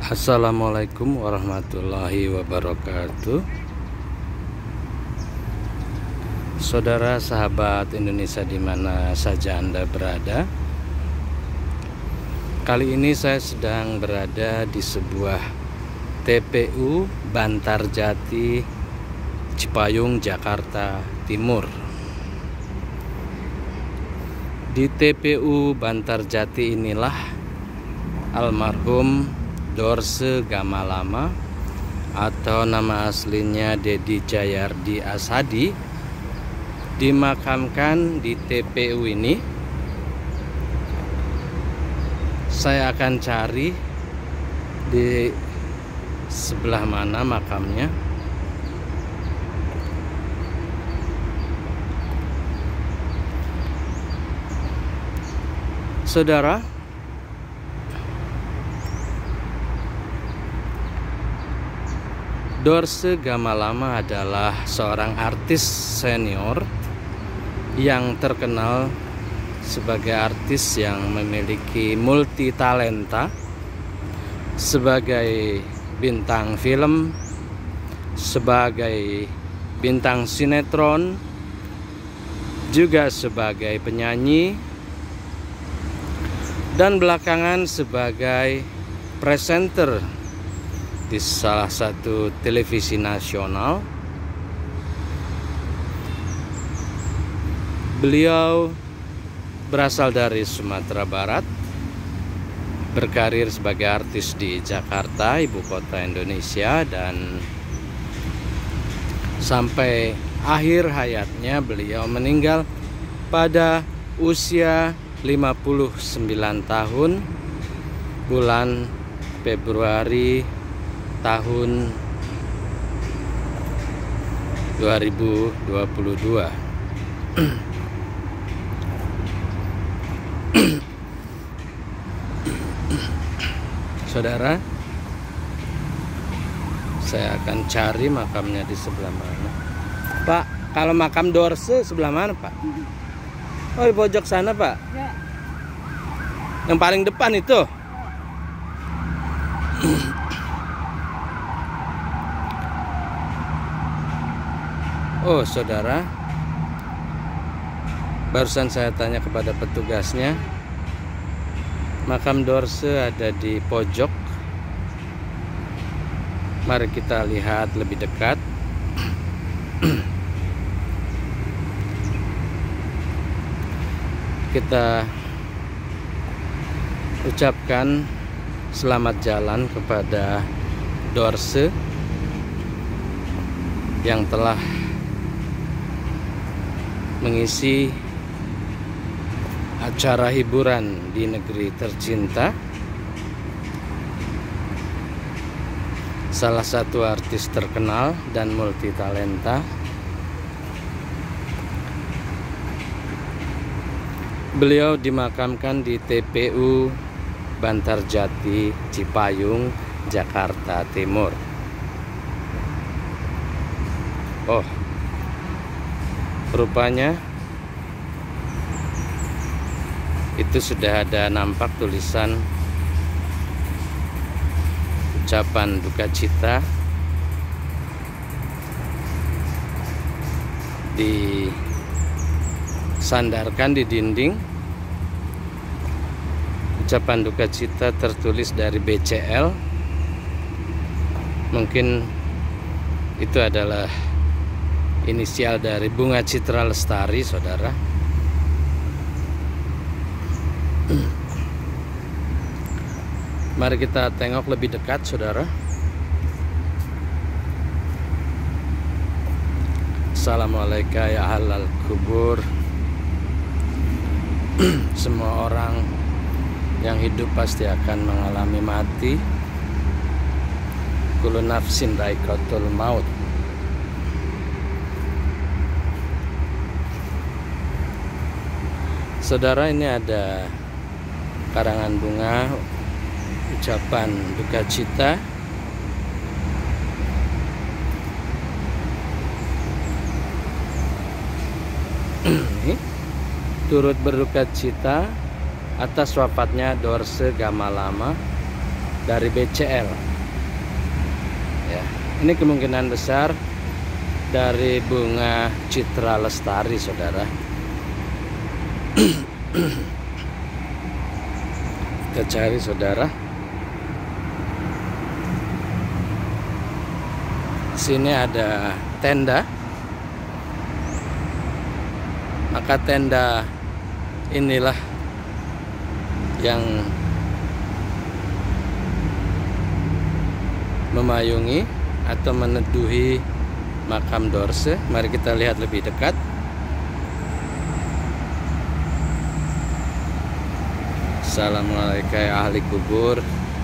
Assalamualaikum warahmatullahi wabarakatuh. Saudara sahabat Indonesia di mana saja Anda berada, kali ini saya sedang berada di sebuah TPU Bantarjati, Cipayung, Jakarta Timur. Di TPU Bantarjati inilah almarhum Dorce Gamalama atau nama aslinya Dedi Jayardi Asadi dimakamkan di TPU ini. Saya akan cari di sebelah mana makamnya. Saudara, Dorce Gamalama adalah seorang artis senior yang terkenal sebagai artis yang memiliki multi talenta, sebagai bintang film, sebagai bintang sinetron, juga sebagai penyanyi, dan belakangan sebagai presenter di salah satu televisi nasional. Beliau berasal dari Sumatera Barat, berkarir sebagai artis di Jakarta, ibu kota Indonesia, dan sampai akhir hayatnya beliau meninggal pada usia 59 tahun bulan Februari tahun 2022. Saudara, saya akan cari makamnya di sebelah mana. Pak, kalau makam Dorce sebelah mana, Pak? Oh, di pojok sana, Pak. Ya. Yang paling depan itu. Oh, saudara, barusan saya tanya kepada petugasnya, makam Dorce ada di pojok. Mari kita lihat lebih dekat. Kita ucapkan selamat jalan kepada Dorce yang telah mengisi acara hiburan di negeri tercinta, salah satu artis terkenal dan multi talenta. Beliau dimakamkan di TPU Bantarjati, Cipayung, Jakarta Timur. Oh, rupanya itu sudah ada nampak tulisan ucapan duka cita disandarkan di dinding. Ucapan duka cita tertulis dari BCL. Mungkin itu adalah inisial dari Bunga Citra Lestari, saudara. Mari kita tengok lebih dekat, saudara. Assalamualaikum ya halal kubur. Semua orang yang hidup pasti akan mengalami mati. Kullu nafsin dha'iqatul maut. Saudara, ini ada karangan bunga ucapan duka cita. Turut berduka cita atas wafatnya Dorce Gamalama dari BCL. Ya, ini kemungkinan besar dari bunga Citra Lestari, saudara. Kita cari, saudara. Sini ada tenda. Maka tenda inilah yang memayungi atau meneduhi makam Dorce. Mari kita lihat lebih dekat. Assalamualaikum ahli kubur.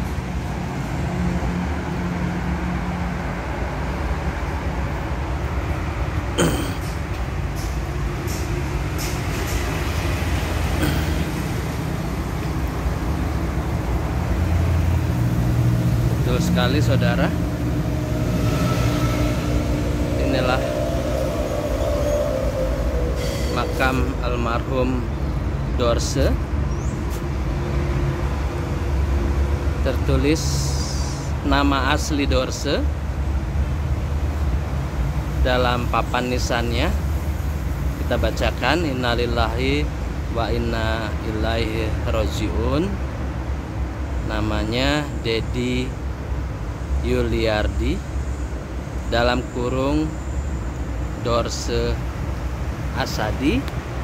Betul sekali, saudara. Inilah makam almarhum Dorce. Tertulis nama asli Dorce dalam papan nisannya. Kita bacakan, innalillahi wa inna ilaihi rajiun. Namanya Dedi Yuliardi, dalam kurung Dorce Asadi.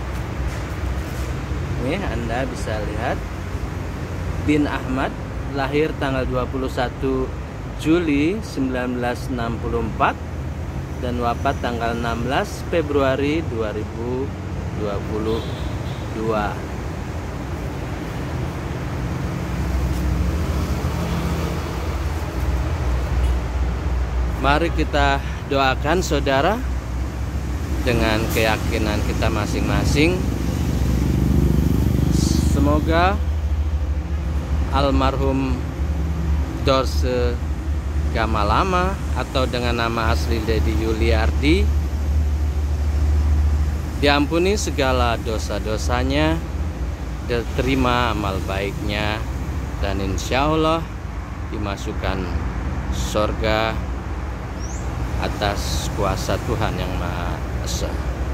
Ini Anda bisa lihat, bin Ahmad, lahir tanggal 21 Juli 1964 dan wafat tanggal 16 Februari 2022. Mari kita doakan, saudara, dengan keyakinan kita masing-masing. Semoga almarhum Dorce Gamalama atau dengan nama asli Dedi Yuliardi diampuni segala dosa-dosanya, diterima amal baiknya, dan insya Allah dimasukkan surga atas kuasa Tuhan Yang Maha Esa.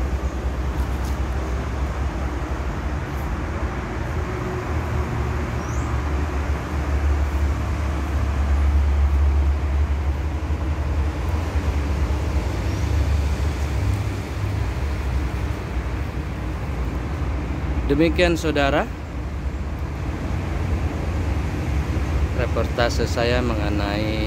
Demikian, saudara, reportase saya mengenai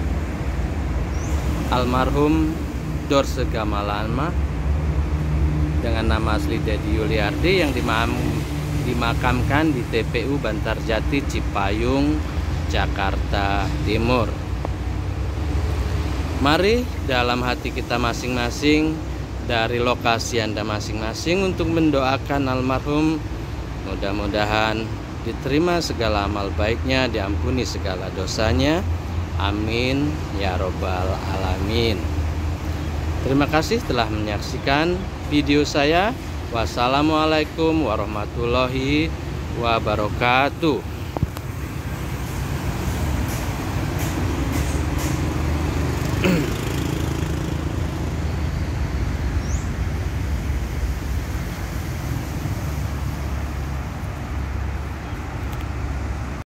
almarhum Dorce Gamalama dengan nama asli Dedi Yuliardi yang dimakamkan di TPU Bantarjati, Cipayung, Jakarta Timur. Mari dalam hati kita masing-masing, dari lokasi Anda masing-masing, untuk mendoakan almarhum. Mudah-mudahan diterima segala amal baiknya, diampuni segala dosanya. Amin ya robbal alamin. Terima kasih telah menyaksikan video saya. Wassalamualaikum warahmatullahi wabarakatuh.